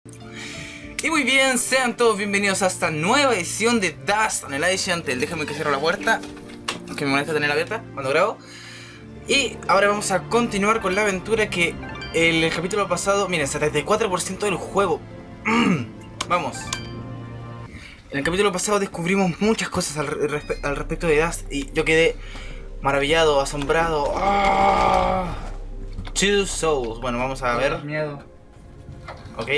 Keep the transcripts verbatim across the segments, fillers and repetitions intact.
Y muy bien, sean todos bienvenidos a esta nueva edición de Dust Annihilation. Déjame que cierre la puerta, que me molesta tener abierta cuando grabo. Y ahora vamos a continuar con la aventura que el capítulo pasado... Miren, setenta y cuatro por ciento del juego. Vamos. En el capítulo pasado descubrimos muchas cosas al, respe al respecto de Dust y yo quedé maravillado, asombrado. ¡Oh! Two Souls. Bueno, vamos a ver. Miedo. Ok.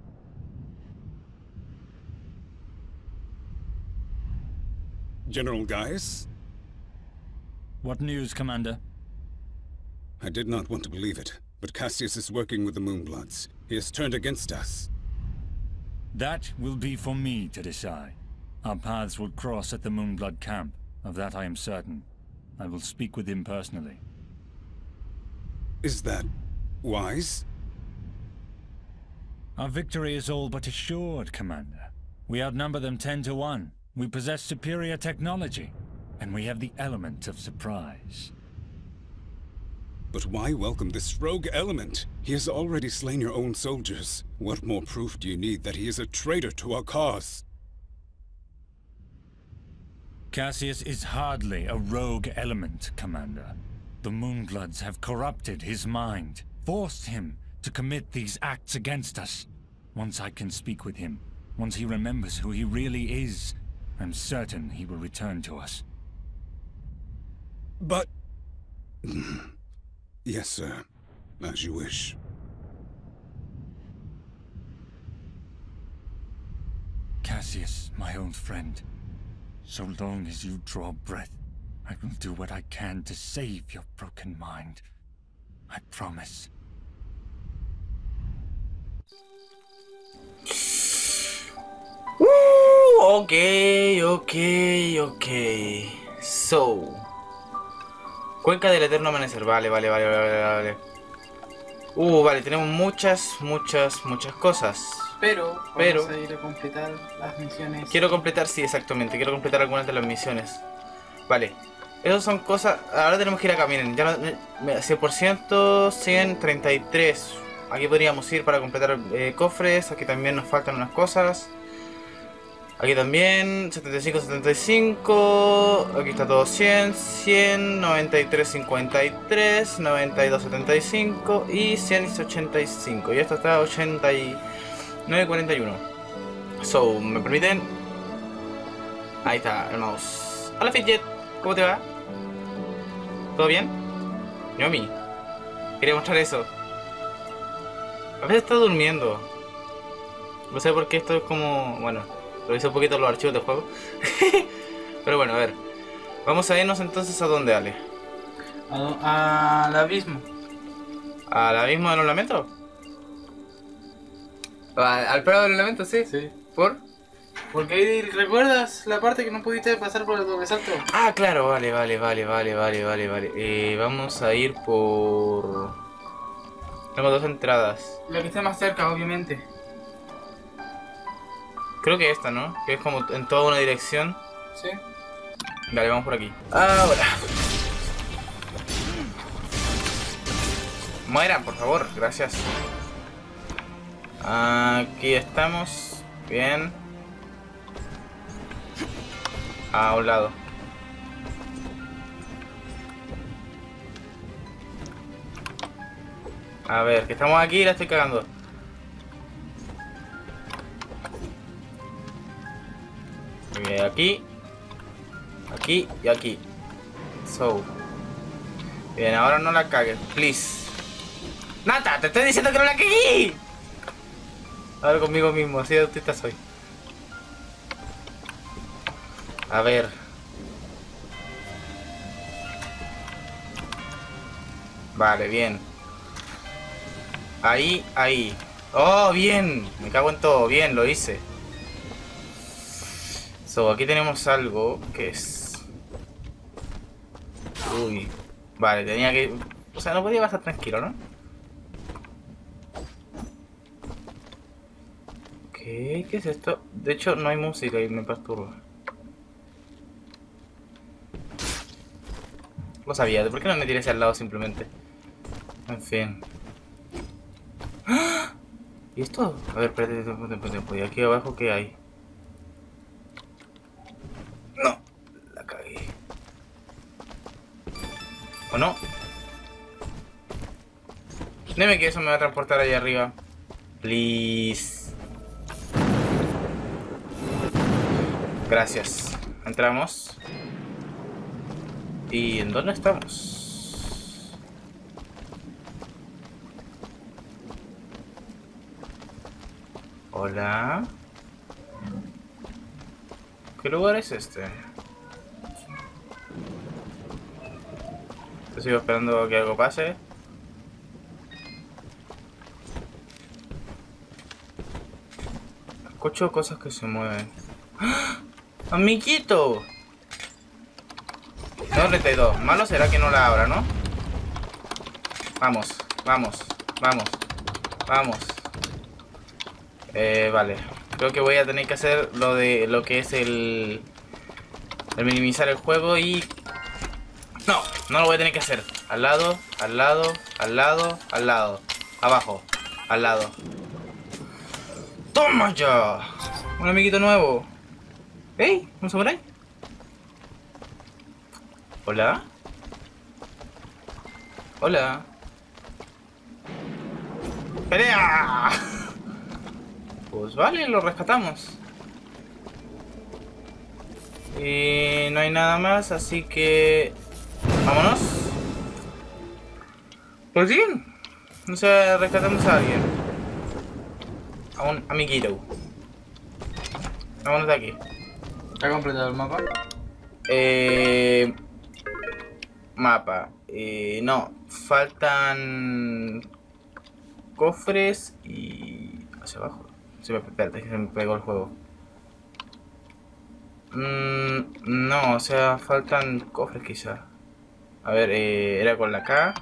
General Gaius? What news, Commander? I did not want to believe it, but Cassius is working with the Moonbloods. He has turned against us. That will be for me to decide. Our paths will cross at the Moonblood camp. Of that I am certain. I will speak with him personally. Is that wise? Our victory is all but assured, Commander. We outnumber them ten to one. We possess superior technology, and we have the element of surprise. But why welcome this rogue element? He has already slain your own soldiers. What more proof do you need that he is a traitor to our cause? Cassius is hardly a rogue element, Commander. The Moonbloods have corrupted his mind, forced him to commit these acts against us. Once I can speak with him, once he remembers who he really is, I'm certain he will return to us. But... Yes, sir. As you wish. Cassius, my own friend. So long as you draw breath, I will do what I can to save your broken mind. I promise. Uh, ok, ok, ok. So. Cuenca del Eterno Amanecer. Vale, vale, vale, vale, vale. Uh, vale, tenemos muchas, muchas, muchas cosas. Pero, vamos Pero- a ir a completar las misiones. Quiero completar, sí, exactamente. Quiero completar algunas de las misiones. Vale. Esas son cosas... Ahora tenemos que ir acá, miren. Ya no- cien por ciento, cien, treinta y tres. Aquí podríamos ir para completar eh, cofres. Aquí también nos faltan unas cosas. Aquí también, setenta y cinco, setenta y cinco, aquí está todo cien, cien, noventa y tres, cincuenta y tres, noventa y dos, setenta y cinco y cien, ochenta y cinco. Y esto está ochenta y nueve, cuarenta y uno. So, ¿me permiten? Ahí está el mouse. Hola Fidget, ¿cómo te va? ¿Todo bien? Yomi, quería mostrar eso. A veces está durmiendo. No sé por qué esto es como... bueno... Revisé un poquito los archivos del juego. Pero bueno, a ver. Vamos a irnos entonces a dónde, Ale. A do- Al abismo. ¿Al abismo de los lamentos? ¿Al, al prado de los lamentos, sí? Sí. ¿Por? Porque ahí recuerdas la parte que no pudiste pasar por el doble salto. Ah, claro, vale, vale, vale, vale, vale, vale, vale. Eh, vamos a ir por... Tengo dos entradas. La que esté más cerca, obviamente. Creo que esta, ¿no? Que es como en toda una dirección. Sí. Vale, vamos por aquí. Ahora. Mueran, por favor, gracias. Aquí estamos. Bien. A un lado. A ver, que estamos aquí y la estoy cagando. Bien, aquí. Aquí y aquí. So. Bien, ahora no la cagues, please. Nata, te estoy diciendo que no la cagué. Ahora conmigo mismo, así de autista soy. A ver. Vale, bien. Ahí, ahí. Oh, bien. Me cago en todo. Bien, lo hice. So, aquí tenemos algo que es... Uy. Vale, tenía que... O sea, no podía pasar tranquilo, ¿no? Ok, ¿qué es esto? De hecho, no hay música y me perturba. Lo sabía, ¿por qué no me tiré hacia al lado simplemente? En fin. ¡Ah! ¿Y esto? A ver, espérate, tiempo, tiempo, tiempo. ¿Y aquí abajo qué hay? No, la cagué. ¿O no? Dime que eso me va a transportar allá arriba. Please. Gracias. Entramos. ¿Y en dónde estamos? Hola. ¿Qué lugar es este? Yo sigo esperando que algo pase. Escucho cosas que se mueven. ¡Ah! ¡Amiguito! treinta y dos. Malo será que no la abra, ¿no? Vamos, vamos, vamos, vamos. Eh, vale. Creo que voy a tener que hacer lo de lo que es el... el minimizar el juego y... No, no lo voy a tener que hacer. Al lado, al lado, al lado, al lado. Abajo, al lado. ¡Toma ya! Un amiguito nuevo. ¡Ey! ¿Un samurái? ¿Hola? ¿Hola? ¡Pelea! Pues vale, lo rescatamos. Y no hay nada más, así que... vámonos. Pues bien. O sea, rescatamos a alguien. A un amiguito. Vámonos de aquí. ¿Está completado el mapa? Eh... Mapa. Eh, no, faltan cofres y... hacia abajo. Se me, espérate, se me pegó el juego. Mm, no, o sea, faltan cofres quizá. A ver, eh, era con la K.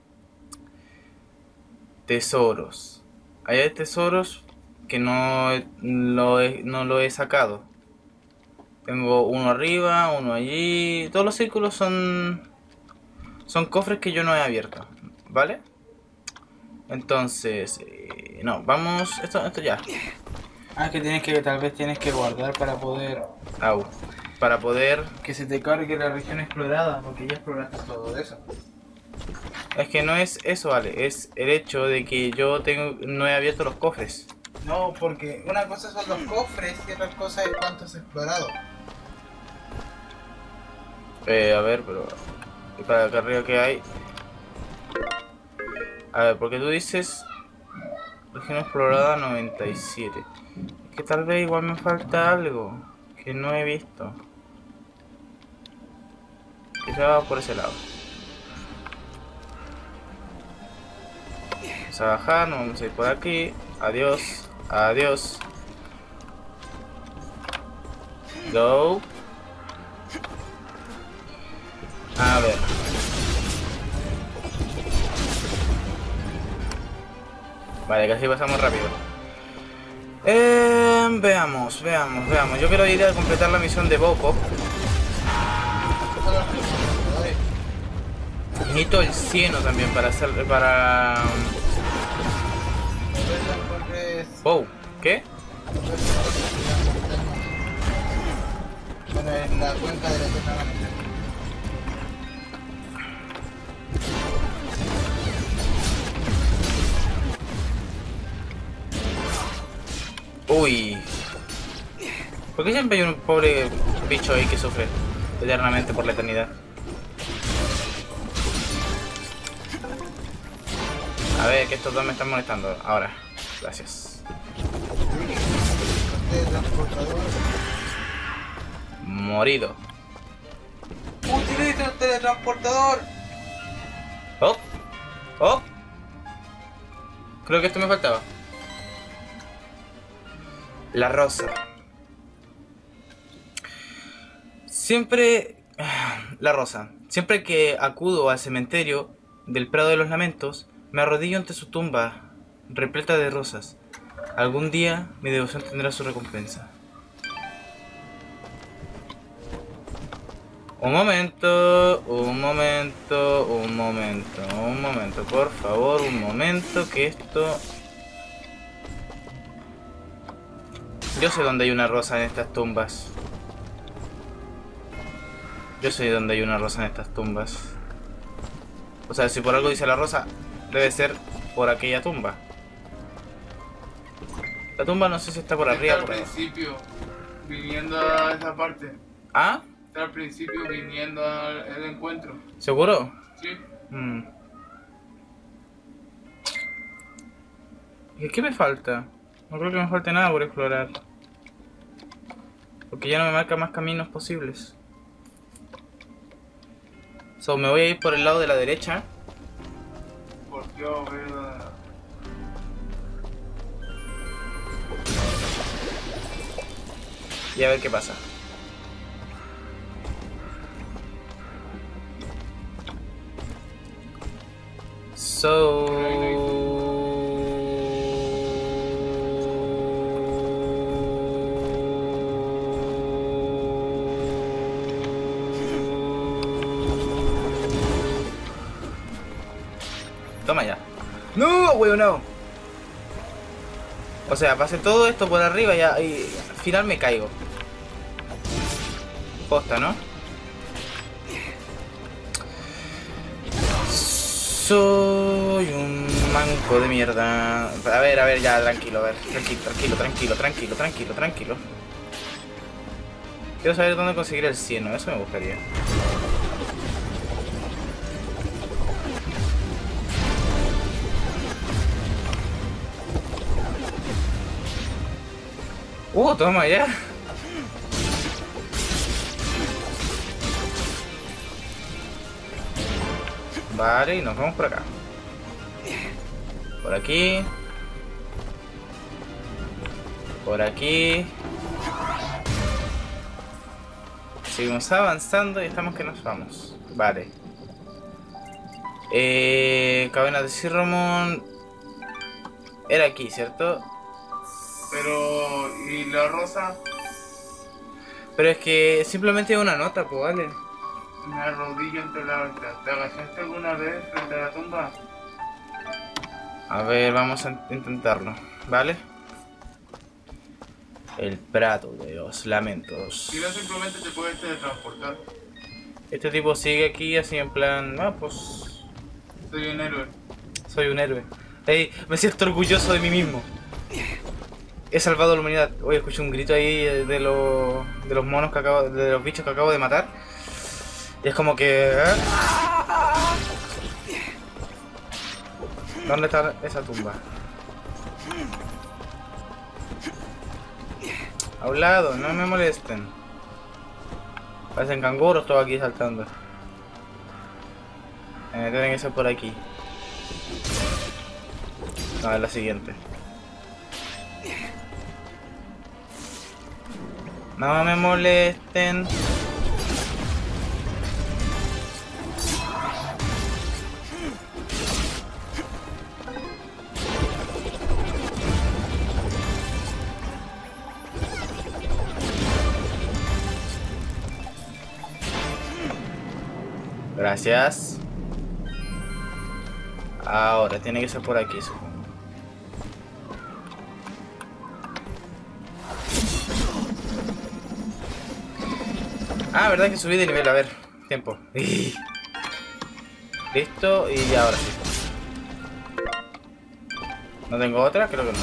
Tesoros. Ahí hay tesoros que no lo he, no lo he sacado. Tengo uno arriba, uno allí. Todos los círculos son... son cofres que yo no he abierto, ¿vale? Entonces, eh, no, vamos, esto, esto ya. Ah, es que tienes que, tal vez tienes que guardar para poder... Au, para poder... que se te cargue la región explorada, porque ya exploraste todo eso. Es que no es eso, vale, es el hecho de que yo tengo, no he abierto los cofres. No, porque una cosa son los cofres y otra cosa es cuánto has explorado. Eh, a ver, pero... para acá arriba que hay... A ver, porque tú dices... región explorada noventa y siete. Es que tal vez igual me falta algo que no he visto. Quizá va por ese lado. Vamos a bajar, nos vamos a ir por aquí. Adiós, adiós. Go. A ver. Vale, casi pasamos rápido. Eh, veamos, veamos, veamos. Yo quiero ir a completar la misión de Boko. Necesito el cieno también para hacer... para... Oh, ¿qué? Bueno, en la cuenca de la tierra. Uy. ¿Por qué siempre hay un pobre bicho ahí que sufre eternamente por la eternidad? A ver, que estos dos me están molestando. Ahora, gracias. Morido. ¡Utiliza el teletransportador! Oh, oh. Creo que esto me faltaba. La rosa. Siempre... La rosa. Siempre que acudo al cementerio del Prado de los Lamentos, me arrodillo ante su tumba, repleta de rosas. Algún día mi devoción tendrá su recompensa. Un momento, un momento, un momento, un momento, por favor, un momento, que esto... Yo sé dónde hay una rosa en estas tumbas. Yo sé dónde hay una rosa en estas tumbas. O sea, si por algo dice la rosa, debe ser por aquella tumba. La tumba no sé si está por arriba o Está por al abajo. principio, viniendo a esa parte. ¿Ah? Está al principio viniendo al el encuentro. ¿Seguro? Sí. Mm. ¿Y qué me falta? No creo que me falte nada por explorar. Porque ya no me marca más caminos posibles. So, me voy a ir por el lado de la derecha. Porque yo veo. Y a ver qué pasa. So... Toma ya. No, weón, no. O sea, pasé todo esto por arriba y, ya, y al final me caigo. Posta, ¿no? Soy un manco de mierda. A ver, a ver, ya, tranquilo, a ver. Tranquilo, tranquilo, tranquilo, tranquilo, tranquilo, tranquilo. Quiero saber dónde conseguir el cieno, eso me gustaría. Uh, toma ya. Vale, y nos vamos por acá. Por aquí. Por aquí. Seguimos avanzando y estamos que nos vamos. Vale. Eh, Caverna de Sirromon. Era aquí, ¿cierto? Pero. ¿Y la rosa? Pero es que simplemente es una nota, pues vale. Me arrodillo entre la alta. ¿Te agachaste alguna vez frente a la tumba? A ver, vamos a intentarlo, ¿vale? El prato de los lamentos. Si no, simplemente te puedes teletransportar. Este tipo sigue aquí así en plan... Ah, pues... Soy un héroe. Soy un héroe. Ey, me siento orgulloso de mí mismo. He salvado a la humanidad. Oye, escuché un grito ahí de los... De los monos que acabo... De los bichos que acabo de matar. Y es como que... ¿eh? ¿Dónde está esa tumba? A un lado, no me molesten. Parecen canguros todos aquí saltando. Eh, tienen que ser por aquí. No, es la siguiente. No me molesten. Gracias. Ahora tiene que ser por aquí, supongo. Ah, verdad que subí de nivel, a ver, tiempo. Listo, y ahora sí. ¿No tengo otra? Creo que no.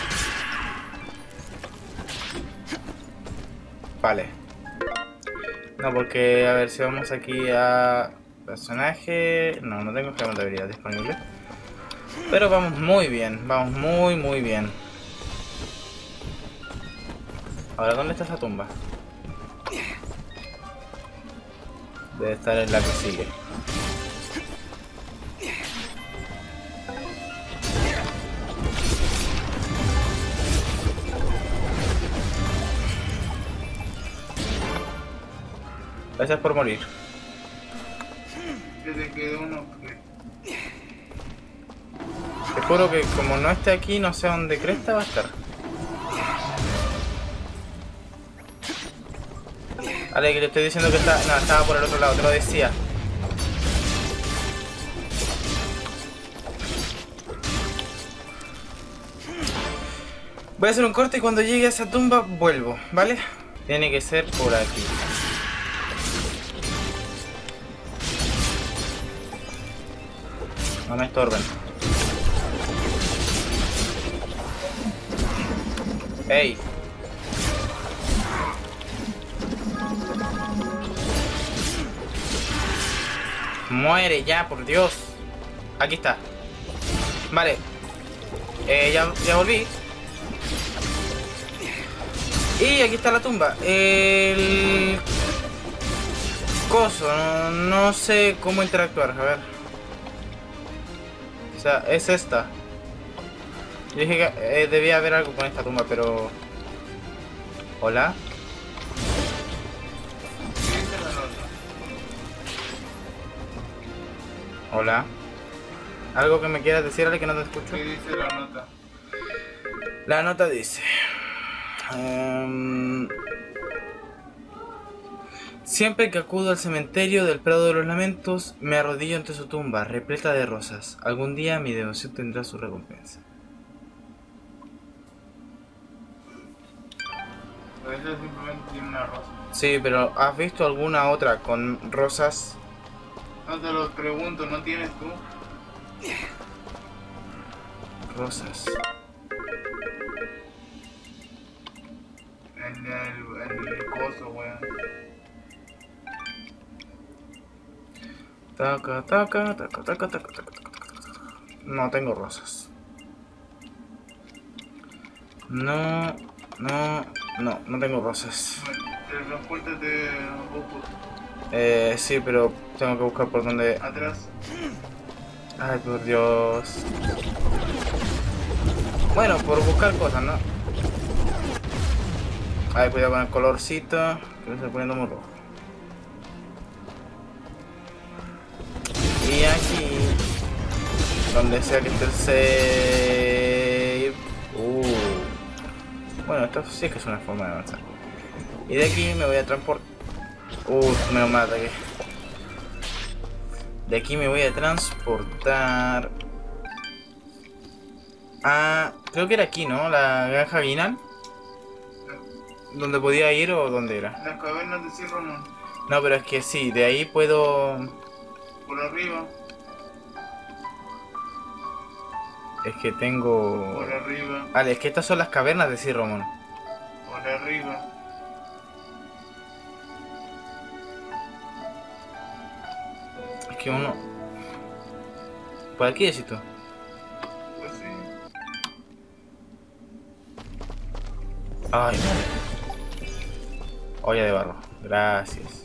Vale. No, porque, a ver, si vamos aquí a... Personaje... No, no tengo esquema de habilidad disponible. Pero vamos muy bien, vamos muy, muy bien. Ahora, ¿dónde está esa tumba? Debe estar en la que sigue. Gracias por morir. Que te quedó un objeto. Te juro que como no esté aquí, no sé dónde cresta va a estar. Vale, que le estoy diciendo que está... No, estaba por el otro lado, te lo decía. Voy a hacer un corte y cuando llegue a esa tumba vuelvo, ¿vale? Tiene que ser por aquí. No me estorben. ¡Ey! Muere ya, por Dios. Aquí está. Vale. Eh, ya, ya volví. Y aquí está la tumba. El... coso. No, no sé cómo interactuar. A ver. O sea, es esta. Yo dije que eh, debía haber algo con esta tumba, pero... ¿Hola? Hola. ¿Algo que me quieras decir, Ale, que no te escucho? ¿Qué dice la nota? La nota dice... Um, siempre que acudo al cementerio del Prado de los Lamentos, me arrodillo ante su tumba, repleta de rosas. Algún día mi devoción tendrá su recompensa. Pues ella simplemente tiene una rosa. Sí, pero ¿has visto alguna otra con rosas? No te lo pregunto, ¿no tienes tú? Rosas. En el, en el coso, weón. Taca, taca, taca, taca, taca, taca, taca. No tengo rosas. No, no, no, no tengo rosas. Transpórtate un poco Eh, sí, pero tengo que buscar por donde... atrás. Ay, por Dios. Bueno, por buscar cosas, ¿no? Ay, cuidado con el colorcito, que lo estoy poniendo muy rojo. Y aquí, donde sea que esté el save. Uh. Bueno, esto sí es que es una forma de avanzar. Y de aquí me voy a transportar. Uh, menos mal de aquí. De aquí me voy a transportar a... creo que era aquí, ¿no? La granja Guinal. ¿Dónde podía ir o dónde era? Las cavernas de Sir Ramón. No, pero es que sí, de ahí puedo... Por arriba, Es que tengo... por arriba, Vale, es que estas son las cavernas de Sir Ramón. por arriba. Es que uno... Por aquí decís tú. Pues sí. Ay, vale. Olla de barro. Gracias.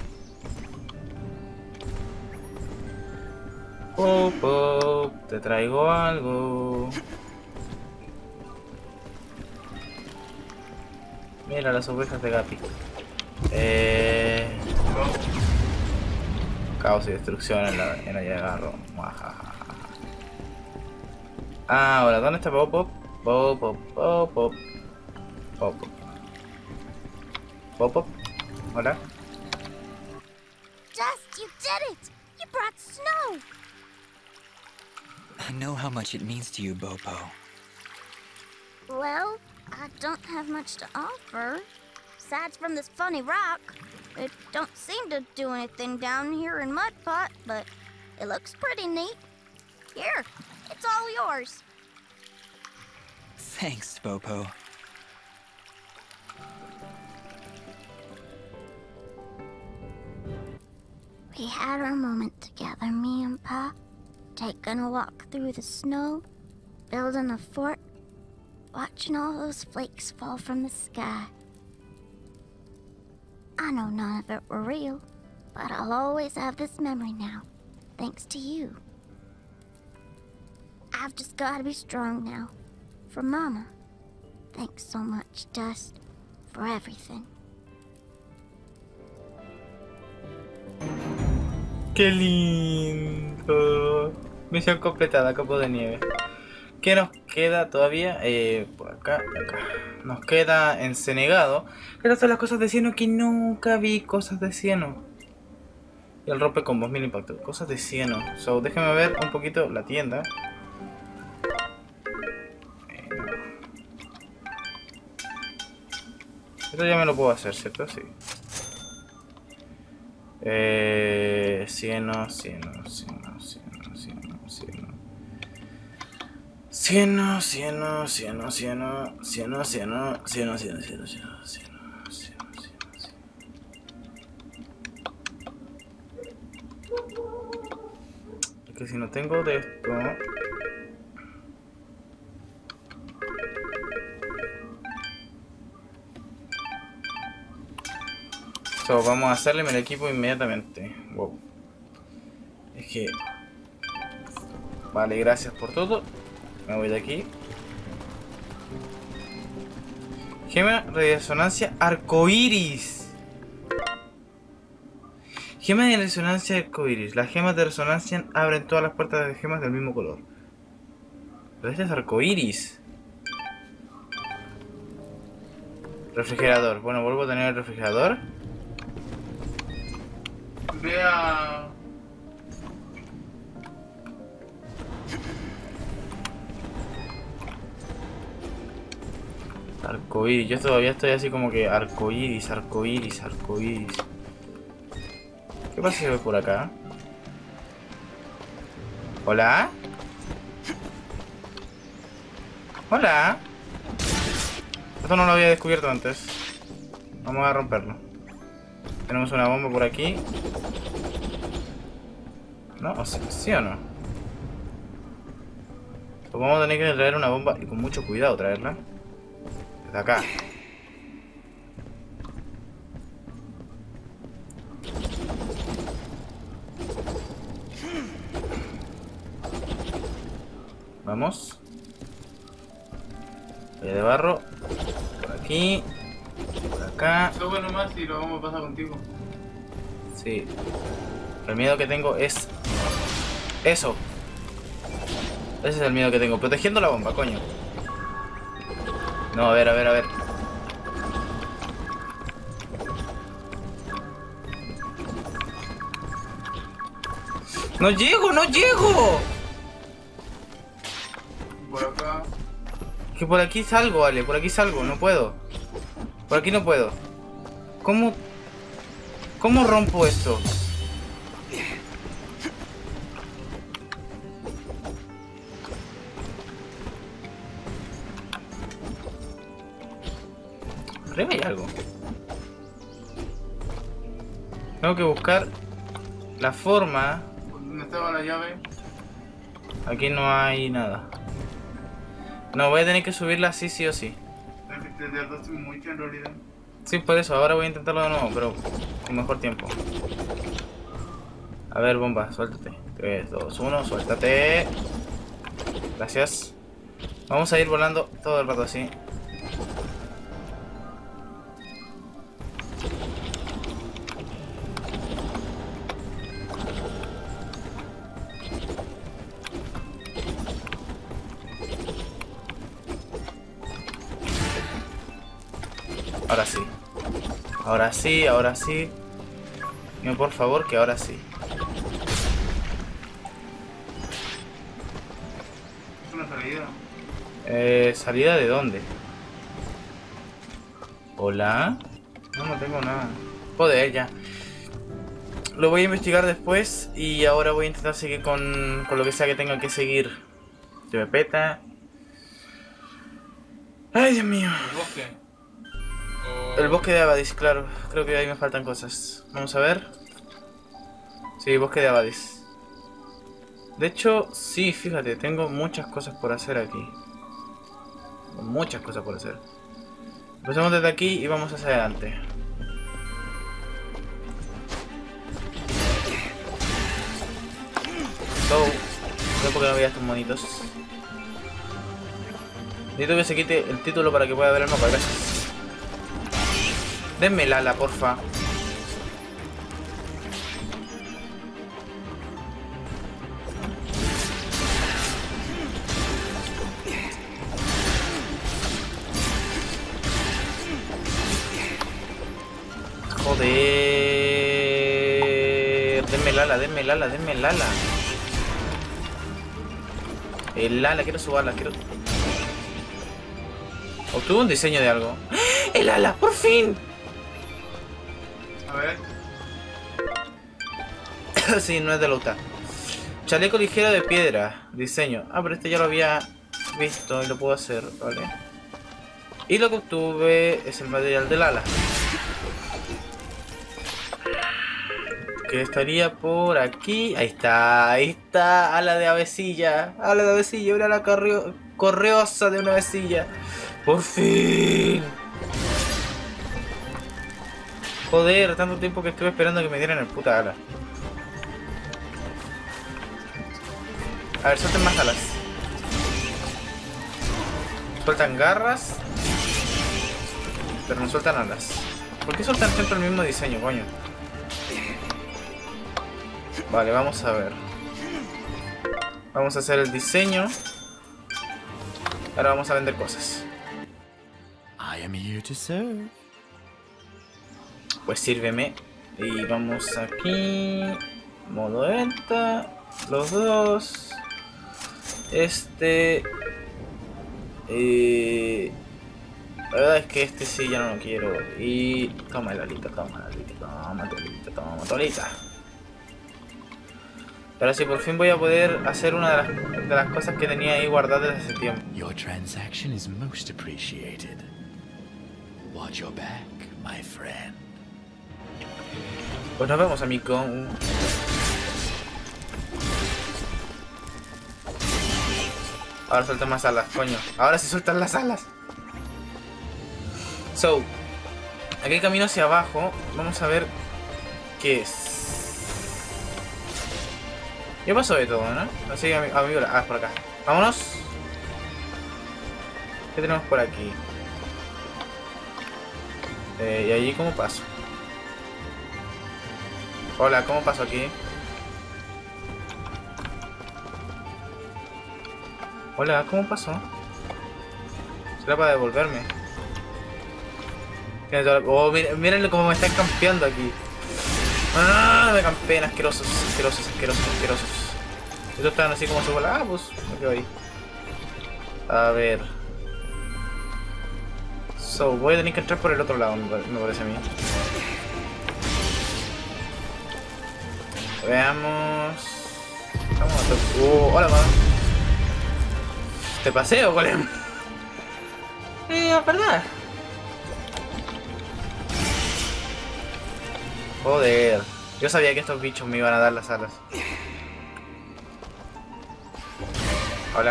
Pop, pop, te traigo algo. Mira las ovejas de Gapi. Eh... Caos y destrucción en la, en la olla de barro. Muajajaja. Ah, ahora, ¿dónde está Pop Pop? Pop Pop, Pop Pop. Pop Pop. Pop Pop. Hola. Dust, you did it! You brought snow! I know how much it means to you, Bopo. Well, I don't have much to offer. Besides from this funny rock. It don't seem to do anything down here in Mudpot, but it looks pretty neat. Here, it's all yours. Thanks, Bopo. We had our moment together, me and Pa. Taking a walk through the snow, building a fort, watching all those flakes fall from the sky. I know none of it were real, but I'll always have this memory now, thanks to you. I've just gotta be strong now, for Mama. Thanks so much, Dust, for everything. ¡Qué lindo! Misión completada, Copo de Nieve. ¿Qué nos queda todavía? Eh, por acá, acá. Nos queda Encenegado. Estas son las cosas de cieno que nunca vi. Cosas de cieno. Y el rompecombos, mil impacto. Cosas de cieno. So, déjenme ver un poquito la tienda. Eh, no. Esto ya me lo puedo hacer, ¿cierto? Sí. Eh... Cieno, cieno, cieno, cieno, cieno, cieno. Cieno, cieno, cieno, cieno, cieno, cieno, cieno, cieno, cieno, cieno, cieno, cieno, cieno. Es que si no tengo de esto... So, vamos a hacerle el equipo inmediatamente. Wow. Es que... Vale, gracias por todo. Me voy de aquí. Gema de resonancia arcoiris. Gema de resonancia arcoiris. Las gemas de resonancia abren todas las puertas de gemas del mismo color. Pero este es arcoiris. Refrigerador. Bueno, vuelvo a tener el refrigerador. Ve a... Arcoiris, yo todavía estoy así como que arcoiris, arcoiris, arcoiris. ¿Qué pasa si voy por acá? ¿Hola? ¿Hola? Esto no lo había descubierto antes. Vamos a romperlo. Tenemos una bomba por aquí. ¿No? O sea, ¿sí o no? Pues vamos a tener que traer una bomba y con mucho cuidado traerla. Desde acá. Vamos. Vaya de barro. Por aquí. Por acá. Sube nomás y lo vamos a pasar contigo. Sí. El miedo que tengo es... Eso. Ese es el miedo que tengo. Protegiendo la bomba, coño. No, a ver, a ver, a ver. ¡No llego, no llego! Por acá. Que por aquí salgo, vale, por aquí salgo, no puedo. Por aquí no puedo. ¿Cómo? ¿Cómo rompo esto? Arriba hay algo. Tengo que buscar la forma. ¿Dónde estaba la llave? Aquí no hay nada. No, voy a tener que subirla así, sí o sí. Te tardaste mucho en realidad. Sí, por eso, ahora voy a intentarlo de nuevo, pero con mejor tiempo. A ver, bomba, suéltate. tres, dos, uno, suéltate. Gracias. Vamos a ir volando todo el rato así. Ahora sí. Ahora sí, ahora sí. Dime por favor que ahora sí. Es una salida. Eh, ¿salida de dónde? ¿Hola? No, no tengo nada. Joder, ya. Lo voy a investigar después y ahora voy a intentar seguir con, con lo que sea que tenga que seguir. Se me peta. Ay, Dios mío. El bosque. El bosque de Abadis, claro. Creo que ahí me faltan cosas. Vamos a ver. Sí, bosque de Abadis. De hecho, sí, fíjate, tengo muchas cosas por hacer aquí. Muchas cosas por hacer. Empezamos desde aquí y vamos hacia adelante. So, no porque no veía estos monitos. Necesito que se quite el título para que pueda ver el mapa, gracias. Denme el ala, porfa. Joder. Denme el ala, denme el ala, denme el ala. El ala, quiero su ala, quiero... Obtuvo un diseño de algo. ¡El ala! ¡Por fin! A ver. Sí, no es de Lauta. Chaleco ligero de piedra. Diseño. Ah, pero este ya lo había visto y lo puedo hacer, ¿vale? Y lo que obtuve es el material del ala. Que estaría por aquí. Ahí está, ahí está. Ala de avecilla. Ala de avecilla, una ala correo correosa de una avecilla. Por fin. Joder, tanto tiempo que estuve esperando que me dieran el puta ala. A ver, suelten más alas. Sueltan garras, pero no sueltan alas. ¿Por qué sueltan siempre el mismo diseño, coño? Vale, vamos a ver. Vamos a hacer el diseño. Ahora vamos a vender cosas. I am here to serve. Pues sírveme. Y vamos aquí. Modo venta. Los dos. Este. Y... La verdad es que este sí ya no lo quiero. Y... Toma el alita, toma el alita, toma el alita, toma el alita. Ahora sí, por fin voy a poder hacer una de las, de las cosas que tenía ahí guardadas desde hace tiempo. Your transaction is most appreciated. Watch your back, my friend. Pues nos vemos, amigo. Ahora sueltan más alas, coño. Ahora sí sueltan las alas. So, aquí hay camino hacia abajo. Vamos a ver qué es. Ya pasó de todo, ¿no? Así que a mi, a mi hora. Ah, por acá. Vámonos. ¿Qué tenemos por aquí? Eh, ¿Y allí cómo paso? Hola, ¿cómo paso aquí? Hola, ¿cómo pasó? ¿Será para devolverme? Oh, miren, miren cómo me están campeando aquí. ¡Ah! Me campean, asquerosos, asquerosos, asquerosos, asquerosos. Estos están así como se vuela. Ah, pues me quedo ahí. A ver. So, voy a tener que entrar por el otro lado, me parece a mí. Veamos. Vamos a tocar. Uh, hola, mamá. ¿Te paseo, golem? Eh, es verdad. Joder. Yo sabía que estos bichos me iban a dar las alas. Hola.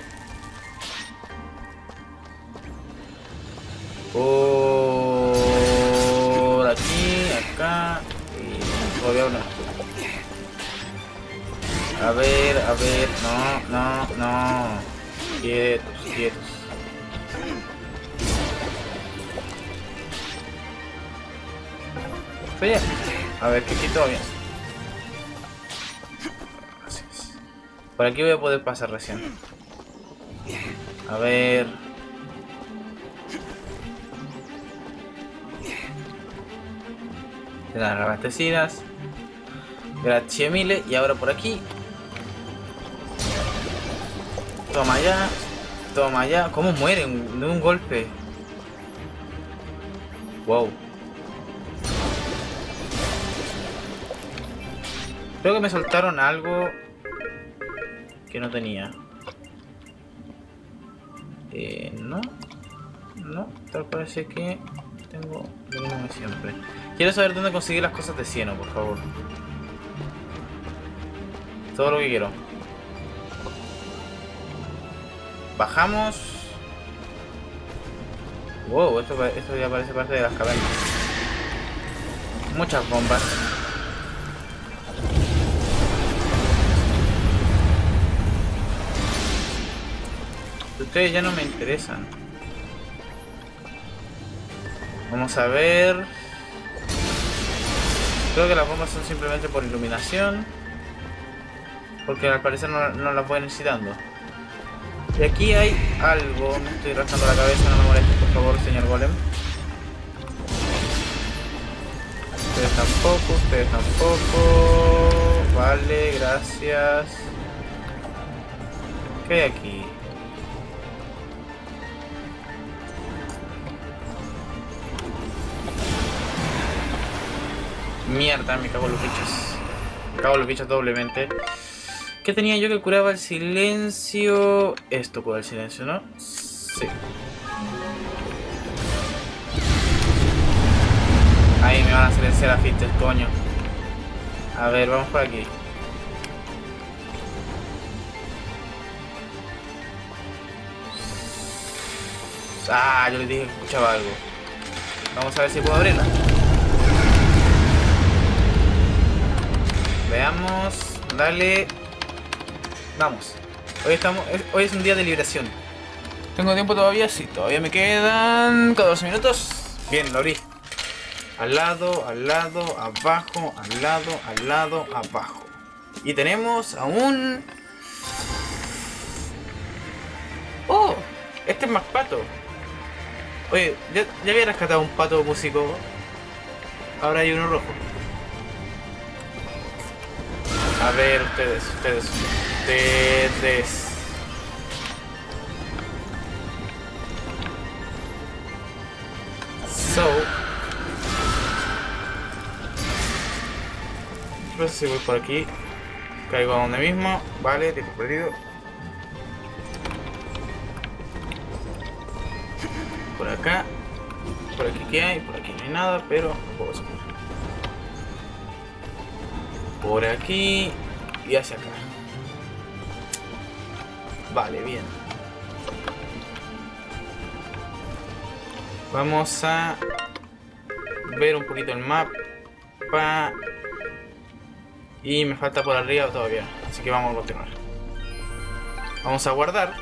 Por aquí, acá. Y todavía uno. A ver, a ver. No, no, no. Quietos, quietos. Oye, a ver, que aquí todo bien. Así es. Por aquí voy a poder pasar recién. A ver. De las abastecidas. Gracias mille. Y ahora por aquí. Toma ya. Toma ya. ¿Cómo mueren de un golpe? Wow. Creo que me soltaron algo que no tenía. Eh, no. No, tal parece que tengo lo mismo de siempre. Quiero saber dónde conseguir las cosas de cieno, por favor. Todo lo que quiero. Bajamos. Wow, esto, esto ya parece parte de las cavernas. Muchas bombas. Ustedes ya no me interesan. Vamos a ver. Creo que las bombas son simplemente por iluminación. Porque al parecer no, no las voy necesitando. Y aquí hay algo. Me estoy rascando la cabeza, no me molestes por favor, señor golem. Ustedes tampoco, ustedes tampoco. Vale, gracias. ¿Qué hay aquí? Mierda, me cago en los bichos. Me cago en los bichos doblemente. ¿Qué tenía yo que curaba el silencio? Esto cura el silencio, ¿no? Sí. Ahí me van a silenciar a Fister, coño. A ver, vamos por aquí. Ah, yo les dije que escuchaba algo. Vamos a ver si puedo abrirla. Veamos. Dale. Vamos. Hoy estamos. Hoy es un día de liberación. ¿Tengo tiempo todavía? Sí, todavía me quedan catorce minutos. Bien, lo abrí. Al lado, al lado, abajo, al lado, al lado, abajo. Y tenemos aún... ¡Oh! Este es más pato. Oye, ya, ya había rescatado un pato músico. Ahora hay uno rojo. A ver, ustedes, ustedes, ustedes. So... No sé si voy por aquí. Caigo a donde mismo. Vale, tiempo perdido. Por acá. Por aquí que hay. Por aquí no hay nada, pero no puedo subir. Por aquí. Y hacia acá. Vale, bien. Vamos a ver un poquito el mapa. Y me falta por arriba todavía. Así que vamos a continuar. Vamos a guardar.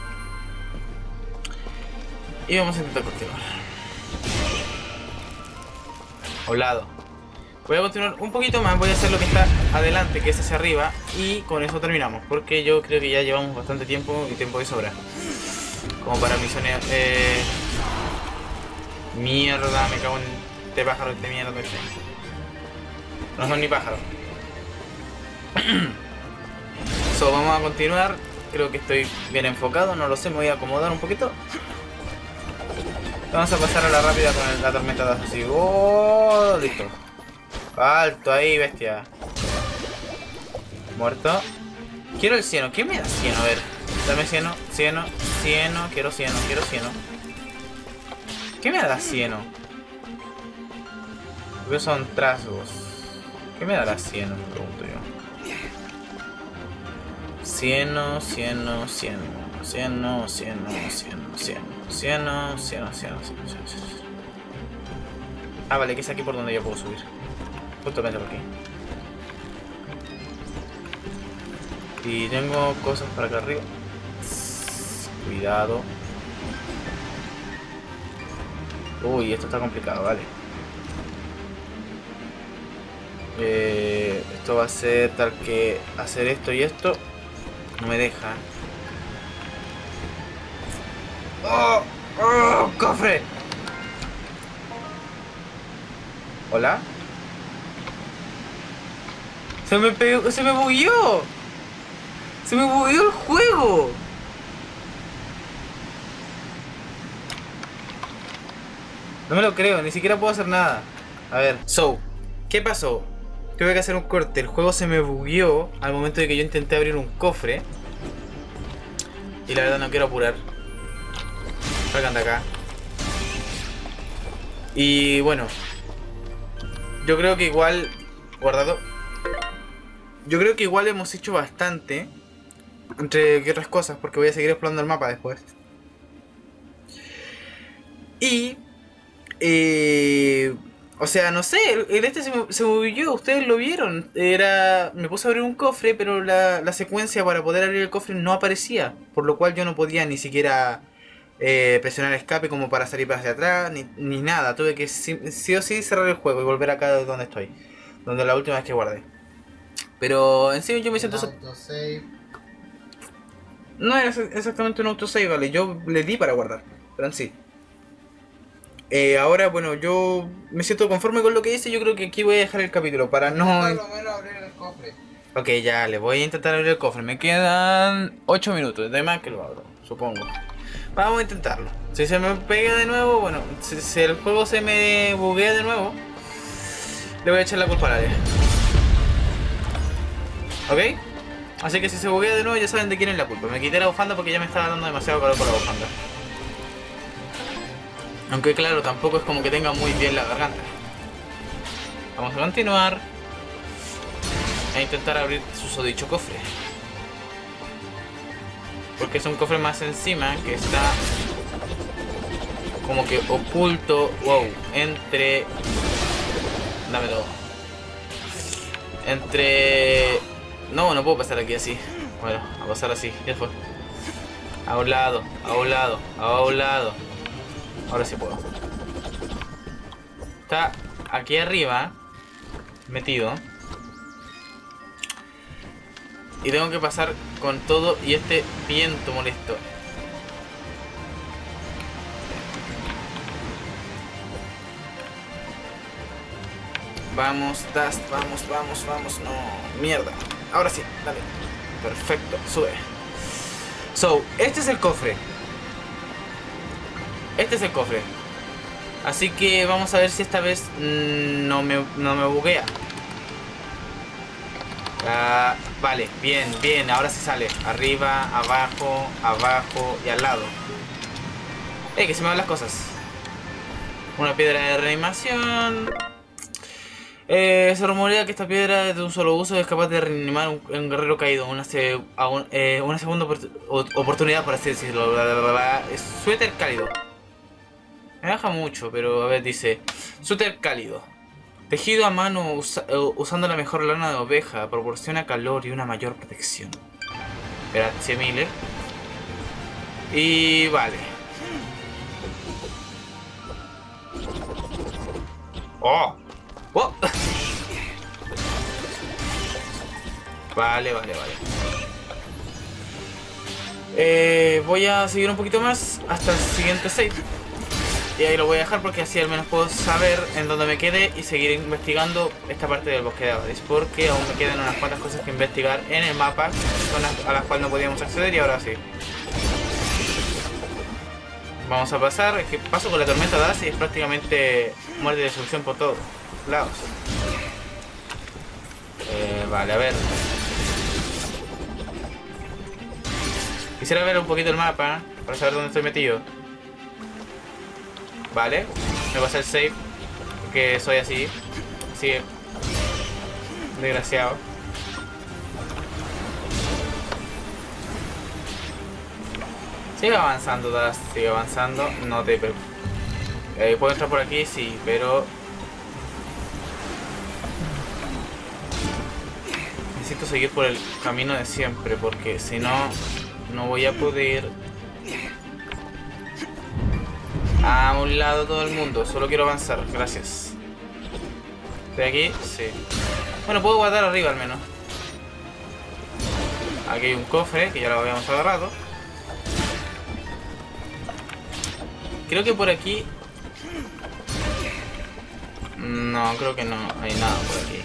Y vamos a intentar continuar. A un lado. Voy a continuar un poquito más. Voy a hacer lo que está adelante, que es hacia arriba. Y con eso terminamos. Porque yo creo que ya llevamos bastante tiempo. Y tiempo de sobra. Como para misiones. Eh... Mierda, me cago en este pájaro, este mierda. Este. No son ni pájaros. So, vamos a continuar. Creo que estoy bien enfocado, no lo sé, me voy a acomodar un poquito. Vamos a pasar a la rápida con el, la tormenta de así. Oh, listo. Alto ahí, bestia. Muerto. Quiero el cieno. ¿Qué me da cieno? A ver. Dame cieno, cieno, cieno. Quiero cieno, quiero cieno. ¿Qué me da cieno? Porque son trasgos. ¿Qué me dará cieno? Me pregunto yo. Cieno, cieno, cieno, cieno, cieno, cieno, cieno, cieno, cieno, cieno, cieno, cieno. Ah, vale, que es aquí por donde yo puedo subir. Justamente por aquí. Y tengo cosas para acá arriba. Cuidado. Uy, esto está complicado, vale. Eh, esto va a ser tal que hacer esto y esto. No me deja. ¡Oh! ¡Oh! ¡Cofre! ¿Hola? Se me pegó, se me bugueó. Se me bugueó el juego. No me lo creo, ni siquiera puedo hacer nada. A ver, so, ¿qué pasó? Tuve que hacer un corte, el juego se me bugueó al momento de que yo intenté abrir un cofre. Y la verdad no quiero apurar. Salgan de acá. Y bueno, yo creo que igual... Guardado. Yo creo que igual hemos hecho bastante. Entre que otras cosas, porque voy a seguir explorando el mapa después. Y... Eh... O sea, no sé, el este se me, se movió, ustedes lo vieron. Era, me puse a abrir un cofre, pero la, la secuencia para poder abrir el cofre no aparecía. Por lo cual yo no podía ni siquiera eh, presionar escape como para salir hacia atrás, ni, ni nada. Tuve que sí, sí o sí cerrar el juego y volver acá donde estoy. Donde la última vez que guardé. Pero en sí yo me siento... Autosave. No era exactamente un autosave, vale. Yo le di para guardar, pero en sí. Eh, ahora, bueno, yo me siento conforme con lo que hice. Yo creo que aquí voy a dejar el capítulo para no... Por lo menos abrir el cofre. Ok, ya, le voy a intentar abrir el cofre. Me quedan ocho minutos, de más que lo abro, supongo. Vamos a intentarlo. Si se me pega de nuevo, bueno, si, si el juego se me buguea de nuevo, le voy a echar la culpa al área. ¿Ok? Así que si se buguea de nuevo ya saben de quién es la culpa. Me quité la bufanda porque ya me estaba dando demasiado calor con la bufanda. Aunque claro, tampoco es como que tenga muy bien la garganta. Vamos a continuar a intentar abrir su dicho cofre. Porque es un cofre más encima que está como que oculto, wow, entre... Dame todo. Entre... No, no puedo pasar aquí así. Bueno, a pasar así, ya fue. A un lado, a un lado, a un lado. Ahora sí puedo. Está aquí arriba, metido. Y tengo que pasar con todo y este viento molesto. Vamos, Dust, vamos, vamos, vamos. No, mierda. Ahora sí, dale. Perfecto, sube. So, este es el cofre. Este es el cofre. Así que vamos a ver si esta vez mmm, no, me, no me buguea. Uh, vale, bien, bien. Ahora sí sale. Arriba, abajo, abajo y al lado. Eh, que se me van las cosas. Una piedra de reanimación. Eh, se rumorea que esta piedra de un solo uso es capaz de reanimar un, un guerrero caído. Una, se, a un, eh, una segunda opor oportunidad, por así decirlo. Bla, bla, bla, bla. Es suéter cálido. Me baja mucho, pero a ver, dice suéter cálido. Tejido a mano usa usando la mejor lana de oveja. Proporciona calor y una mayor protección. Gracias, Miller. Y vale. ¡Oh! ¡Oh! Vale, vale, vale. Eh, voy a seguir un poquito más hasta el siguiente save. Y ahí lo voy a dejar porque así al menos puedo saber en dónde me quede y seguir investigando esta parte del bosque de Avadis. Porque aún me quedan unas cuantas cosas que investigar en el mapa, zonas a las cuales no podíamos acceder y ahora sí. Vamos a pasar, es que paso con la tormenta de Adas y es prácticamente muerte y destrucción por todos lados. Eh, vale, a ver. Quisiera ver un poquito el mapa para saber dónde estoy metido. Vale, me pasa el save porque soy así. Así, desgraciado. Sigue avanzando, Dust, sigue avanzando. No te preocupes. Eh, puedo entrar por aquí, sí, pero necesito seguir por el camino de siempre porque si no, no voy a poder. A un lado todo el mundo, solo quiero avanzar, gracias. ¿Estoy aquí? Sí. Bueno, puedo guardar arriba al menos. Aquí hay un cofre que ya lo habíamos agarrado. Creo que por aquí... No, creo que no hay nada por aquí.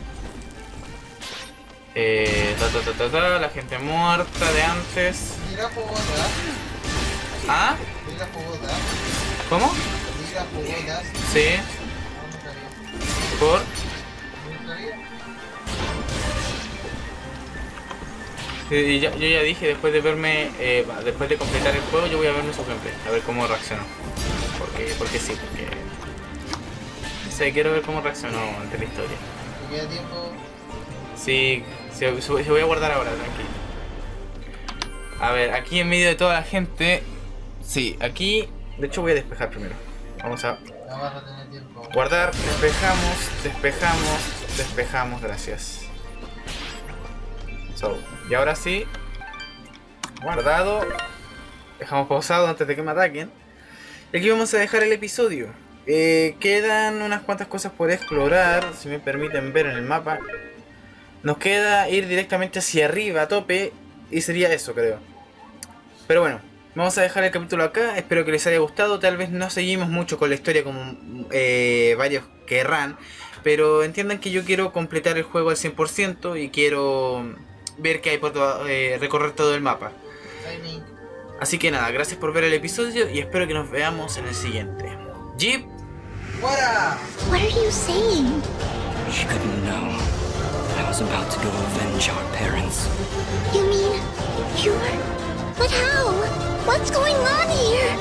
Eh, ta, ta, ta, ta, ta, la gente muerta de antes. Mira fogota. ¿Ah? Mira fogota. ¿Cómo? Mira fogotas. Sí. ¿Por? Sí, ya, yo ya dije, después de verme, eh, después de completar el juego, yo voy a verme su gameplay, a ver cómo reaccionó. Porque, porque sí, porque... O sea, quiero ver cómo reaccionó ante la historia. ¿Te queda tiempo? Sí, se, se voy a guardar ahora, tranquilo. A ver, aquí en medio de toda la gente... Sí, aquí... De hecho voy a despejar primero. Vamos a... No vas a tener tiempo. Guardar, despejamos, despejamos, despejamos, gracias. So, y ahora sí, guardado, dejamos pausado antes de que me ataquen. Y aquí vamos a dejar el episodio. Eh, quedan unas cuantas cosas por explorar, si me permiten ver en el mapa. Nos queda ir directamente hacia arriba a tope y sería eso, creo. Pero bueno, vamos a dejar el capítulo acá, espero que les haya gustado. Tal vez no seguimos mucho con la historia como eh, varios querrán, pero entiendan que yo quiero completar el juego al cien por ciento y quiero ver que hay por todo, eh, recorrer todo el mapa. Así que nada, gracias por ver el episodio y espero que nos veamos en el siguiente. Jeep. ¡Fuera! What are you saying? She couldn't know. I was about to go avenge our parents. You mean... you're... But how? What's going on here?